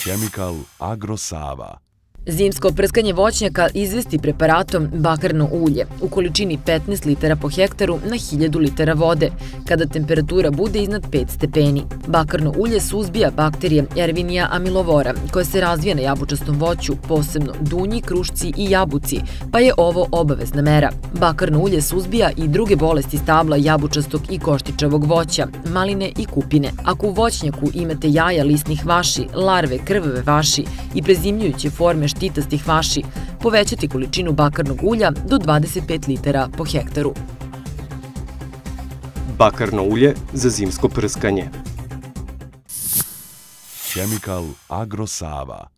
Chemical Agro Sava. Zimsko prskanje voćnjaka izvesti preparatom bakarno ulje u količini 15 litara po hektaru na 1000 litara vode, kada temperatura bude iznad 5 stepeni. Bakarno ulje suzbija bakterije Erwinia amylovora, koja se razvija na jabučastom voću, posebno dunji, krušci i jabuci, pa je ovo obavezna mera. Bakarno ulje suzbija i druge bolesti stabla jabučastog i koštičavog voća, maline i kupine. Ako u voćnjaku imate jaja lisnih vaši, larve krvave vaši i prezimljujuće forme štitastih vaši, povećati količinu bakarnog ulja do 25 litara po hektaru. Bakarno ulje za zimsko prskanje. Chemical Agro Sava.